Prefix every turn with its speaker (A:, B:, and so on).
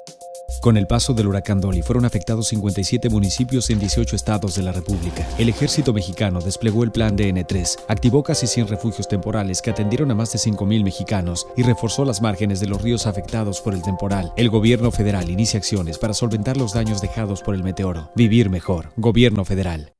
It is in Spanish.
A: Con el paso del huracán Dolly fueron afectados 57 municipios en 18 estados de la República. El ejército mexicano desplegó el plan DN3, activó casi 100 refugios temporales que atendieron a más de 5,000 mexicanos y reforzó las márgenes de los ríos afectados por el temporal. El gobierno federal inicia acciones para solventar los daños dejados por el meteoro. Vivir mejor. Gobierno federal.